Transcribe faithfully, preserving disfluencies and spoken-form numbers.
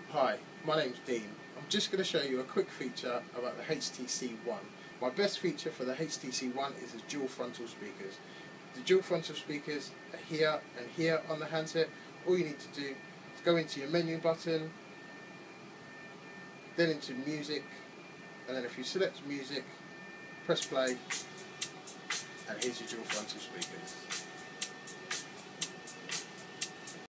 Hi, my name's Dean. I'm just going to show you a quick feature about the H T C One. My best feature for the H T C One is the dual frontal speakers. The dual frontal speakers are here and here on the handset. All you need to do is go into your menu button, then into music, and then if you select music, press play, and here's your dual frontal speakers.